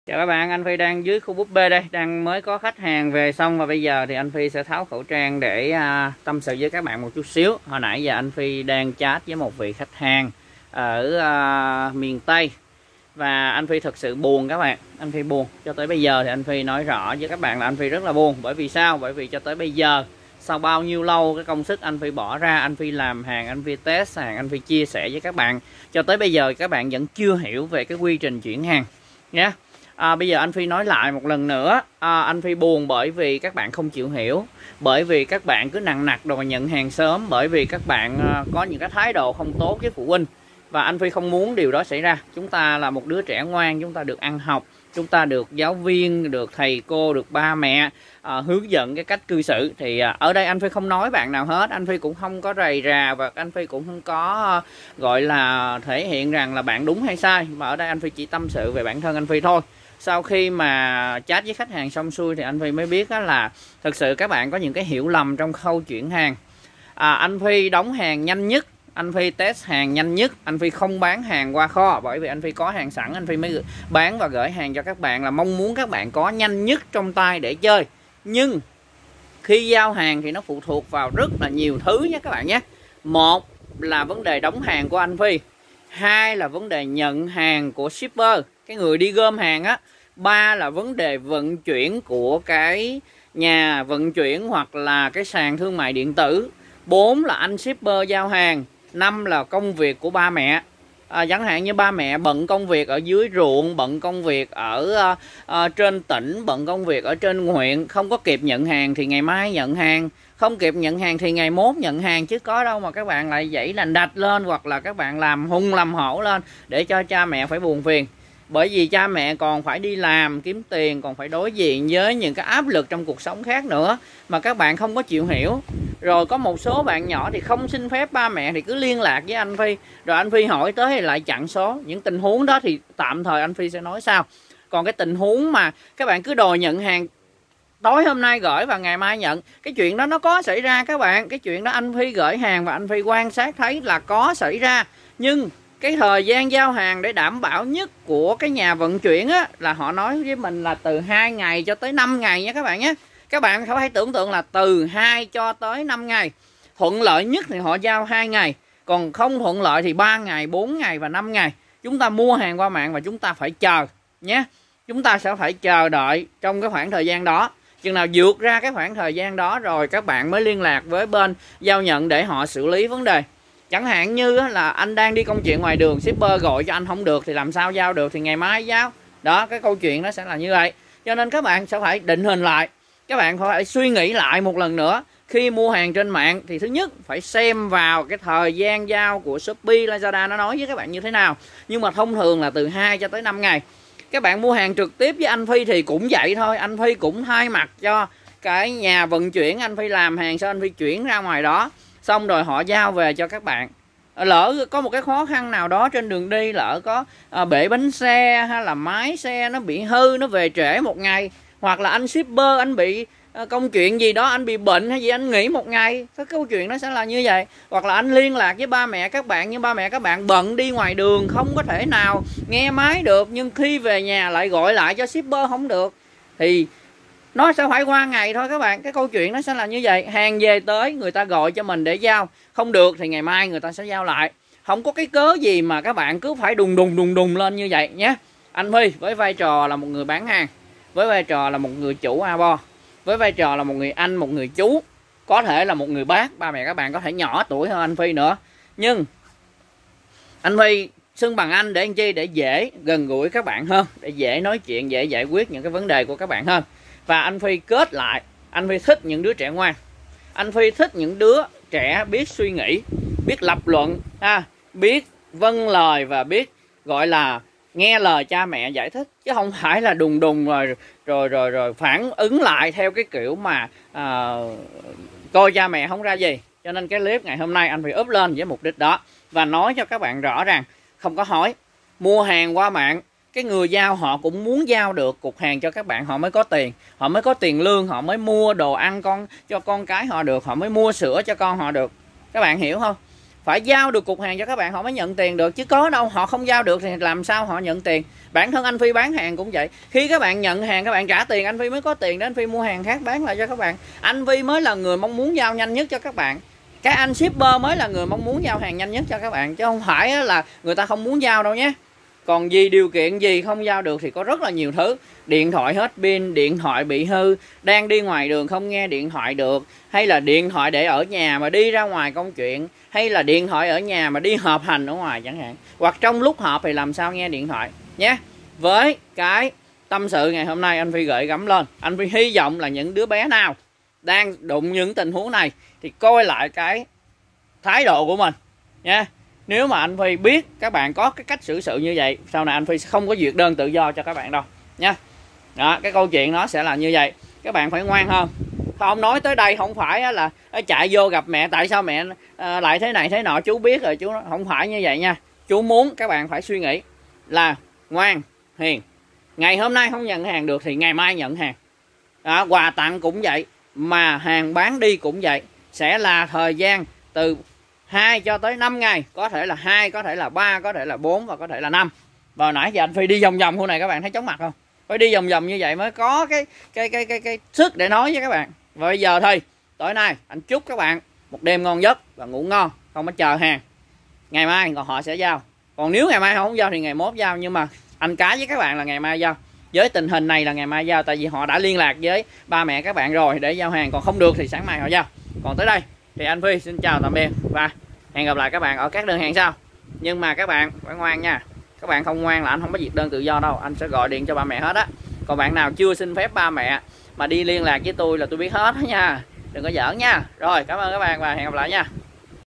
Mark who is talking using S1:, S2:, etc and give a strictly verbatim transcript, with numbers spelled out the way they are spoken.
S1: Chào các bạn, anh Phi đang dưới khu búp bê đây, đang mới có khách hàng về xong và bây giờ thì anh Phi sẽ tháo khẩu trang để uh, tâm sự với các bạn một chút xíu. Hồi nãy giờ anh Phi đang chat với một vị khách hàng ở uh, miền Tây và anh Phi thật sự buồn các bạn. Anh Phi buồn, cho tới bây giờ thì anh Phi nói rõ với các bạn là anh Phi rất là buồn. Bởi vì sao? Bởi vì cho tới bây giờ, sau bao nhiêu lâu cái công sức anh Phi bỏ ra, anh Phi làm hàng, anh Phi test hàng, anh Phi chia sẻ với các bạn, cho tới bây giờ các bạn vẫn chưa hiểu về cái quy trình chuyển hàng nhé. À, bây giờ anh Phi nói lại một lần nữa, à, anh Phi buồn bởi vì các bạn không chịu hiểu, bởi vì các bạn cứ nặng nặc đòi nhận hàng sớm, bởi vì các bạn à, có những cái thái độ không tốt với phụ huynh. Và anh Phi không muốn điều đó xảy ra. Chúng ta là một đứa trẻ ngoan, chúng ta được ăn học, chúng ta được giáo viên, được thầy cô, được ba mẹ à, hướng dẫn cái cách cư xử. Thì à, ở đây anh Phi không nói bạn nào hết, anh Phi cũng không có rầy rà và anh Phi cũng không có à, gọi là thể hiện rằng là bạn đúng hay sai. Mà ở đây anh Phi chỉ tâm sự về bản thân anh Phi thôi. Sau khi mà chat với khách hàng xong xuôi thì anh Phi mới biết là thực sự các bạn có những cái hiểu lầm trong khâu chuyển hàng. à, Anh Phi đóng hàng nhanh nhất, anh Phi test hàng nhanh nhất, anh Phi không bán hàng qua kho, bởi vì anh Phi có hàng sẵn anh Phi mới bán và gửi hàng cho các bạn, là mong muốn các bạn có nhanh nhất trong tay để chơi. Nhưng khi giao hàng thì nó phụ thuộc vào rất là nhiều thứ nhé các bạn nhé. Một là vấn đề đóng hàng của anh Phi, hai là vấn đề nhận hàng của shipper, cái người đi gom hàng á, ba là vấn đề vận chuyển của cái nhà vận chuyển hoặc là cái sàn thương mại điện tử, bốn là anh shipper giao hàng, năm là công việc của ba mẹ. À, chẳng hạn như ba mẹ bận công việc ở dưới ruộng, bận công việc ở uh, uh, trên tỉnh, bận công việc ở trên huyện, không có kịp nhận hàng thì ngày mai nhận hàng, không kịp nhận hàng thì ngày mốt nhận hàng, chứ có đâu mà các bạn lại dãy đành đạch lên hoặc là các bạn làm hung làm hổ lên để cho cha mẹ phải buồn phiền. Bởi vì cha mẹ còn phải đi làm kiếm tiền, còn phải đối diện với những cái áp lực trong cuộc sống khác nữa mà các bạn không có chịu hiểu. Rồi có một số bạn nhỏ thì không xin phép ba mẹ thì cứ liên lạc với anh Phi, rồi anh Phi hỏi tới thì lại chặn số. Những tình huống đó thì tạm thời anh Phi sẽ nói sau. Còn cái tình huống mà các bạn cứ đòi nhận hàng tối hôm nay gửi và ngày mai nhận, cái chuyện đó nó có xảy ra các bạn. Cái chuyện đó anh Phi gửi hàng và anh Phi quan sát thấy là có xảy ra. Nhưng cái thời gian giao hàng để đảm bảo nhất của cái nhà vận chuyển á, là họ nói với mình là từ hai ngày cho tới năm ngày nha các bạn nhé. Các bạn phải tưởng tượng là từ hai cho tới năm ngày. Thuận lợi nhất thì họ giao hai ngày, còn không thuận lợi thì ba ngày, bốn ngày và năm ngày. Chúng ta mua hàng qua mạng và chúng ta phải chờ nhé. Chúng ta sẽ phải chờ đợi trong cái khoảng thời gian đó. Chừng nào vượt ra cái khoảng thời gian đó rồi các bạn mới liên lạc với bên giao nhận để họ xử lý vấn đề. Chẳng hạn như là anh đang đi công chuyện ngoài đường, shipper gọi cho anh không được thì làm sao giao được, thì ngày mai giao. Đó, cái câu chuyện nó sẽ là như vậy. Cho nên các bạn sẽ phải định hình lại, các bạn phải suy nghĩ lại một lần nữa. Khi mua hàng trên mạng thì thứ nhất phải xem vào cái thời gian giao của Shopee, Lazada nó nói với các bạn như thế nào. Nhưng mà thông thường là từ hai cho tới năm ngày. Các bạn mua hàng trực tiếp với anh Phi thì cũng vậy thôi. Anh Phi cũng thay mặt cho cái nhà vận chuyển, anh Phi làm hàng sau anh Phi chuyển ra ngoài đó, xong rồi họ giao về cho các bạn. Lỡ có một cái khó khăn nào đó trên đường đi, lỡ có à, bể bánh xe hay là máy xe nó bị hư, nó về trễ một ngày, hoặc là anh shipper anh bị à, công chuyện gì đó, anh bị bệnh hay gì anh nghỉ một ngày, cái câu chuyện nó sẽ là như vậy. Hoặc là anh liên lạc với ba mẹ các bạn, nhưng ba mẹ các bạn bận đi ngoài đường không có thể nào nghe máy được, nhưng khi về nhà lại gọi lại cho shipper không được, thì nó sẽ phải qua ngày thôi các bạn. Cái câu chuyện nó sẽ là như vậy. Hàng về tới người ta gọi cho mình để giao, không được thì ngày mai người ta sẽ giao lại. Không có cái cớ gì mà các bạn cứ phải đùng đùng đùng đùng lên như vậy nhé. Anh Phi với vai trò là một người bán hàng, với vai trò là một người chủ a bo, với vai trò là một người anh, một người chú, có thể là một người bác, ba mẹ các bạn có thể nhỏ tuổi hơn anh Phi nữa, nhưng anh Phi xưng bằng anh để anh chi, để dễ gần gũi các bạn hơn, để dễ nói chuyện, dễ giải quyết những cái vấn đề của các bạn hơn. Và anh Phi kết lại, anh Phi thích những đứa trẻ ngoan, anh Phi thích những đứa trẻ biết suy nghĩ, biết lập luận, ha, biết vâng lời và biết gọi là nghe lời cha mẹ giải thích, chứ không phải là đùng đùng rồi rồi rồi rồi phản ứng lại theo cái kiểu mà à, coi cha mẹ không ra gì. Cho nên cái clip ngày hôm nay anh Phi up lên với mục đích đó, và nói cho các bạn rõ ràng không có hỏi. Mua hàng qua mạng, cái người giao họ cũng muốn giao được cục hàng cho các bạn, họ mới có tiền, họ mới có tiền lương, họ mới mua đồ ăn con cho con cái họ được, họ mới mua sữa cho con họ được. Các bạn hiểu không? phải giao được cục hàng cho các bạn họ mới nhận tiền được, chứ có đâu họ không giao được thì làm sao họ nhận tiền. Bản thân anh Phi bán hàng cũng vậy, khi các bạn nhận hàng các bạn trả tiền anh Phi mới có tiền để anh Phi mua hàng khác bán lại cho các bạn. Anh Phi mới là người mong muốn giao nhanh nhất cho các bạn, các anh shipper mới là người mong muốn giao hàng nhanh nhất cho các bạn, chứ không phải là người ta không muốn giao đâu nhé. Còn vì điều kiện gì không giao được thì có rất là nhiều thứ. Điện thoại hết pin, điện thoại bị hư, đang đi ngoài đường không nghe điện thoại được, hay là điện thoại để ở nhà mà đi ra ngoài công chuyện, hay là điện thoại ở nhà mà đi họp hành ở ngoài chẳng hạn, hoặc trong lúc họp thì làm sao nghe điện thoại nhé. Với cái tâm sự ngày hôm nay anh Phi gửi gắm lên, anh Phi hy vọng là những đứa bé nào đang đụng những tình huống này thì coi lại cái thái độ của mình nha. Nếu mà anh Phi biết các bạn có cái cách xử sự như vậy, sau này anh Phi sẽ không có duyệt đơn tự do cho các bạn đâu nha. Đó, cái câu chuyện nó sẽ là như vậy. Các bạn phải ngoan hơn. Không nói tới đây không phải là chạy vô gặp mẹ, tại sao mẹ lại thế này thế nọ, chú biết rồi chú, không phải như vậy nha. Chú muốn các bạn phải suy nghĩ là ngoan, hiền. Ngày hôm nay không nhận hàng được thì ngày mai nhận hàng. Đó, quà tặng cũng vậy, mà hàng bán đi cũng vậy. Sẽ là thời gian từ hai cho tới năm ngày, có thể là hai, có thể là ba, có thể là bốn và có thể là năm. Và nãy giờ anh Phi đi vòng vòng khu này, các bạn thấy chóng mặt không? Phải đi vòng vòng như vậy mới có cái cái cái cái cái sức để nói với các bạn. Và bây giờ thì tối nay anh chúc các bạn một đêm ngon giấc và ngủ ngon, không có chờ hàng. Ngày mai còn họ sẽ giao. Còn nếu ngày mai không giao thì ngày mốt giao, nhưng mà anh cá với các bạn là ngày mai giao. Với tình hình này là ngày mai giao, tại vì họ đã liên lạc với ba mẹ các bạn rồi để giao hàng, còn không được thì sáng mai họ giao. Còn tới đây thì anh Phi xin chào tạm biệt và hẹn gặp lại các bạn ở các đơn hàng sau. Nhưng mà các bạn phải ngoan nha. Các bạn không ngoan là anh không có duyệt đơn tự do đâu, anh sẽ gọi điện cho ba mẹ hết á. Còn bạn nào chưa xin phép ba mẹ mà đi liên lạc với tôi là tôi biết hết đó nha, đừng có giỡn nha. Rồi, cảm ơn các bạn và hẹn gặp lại nha.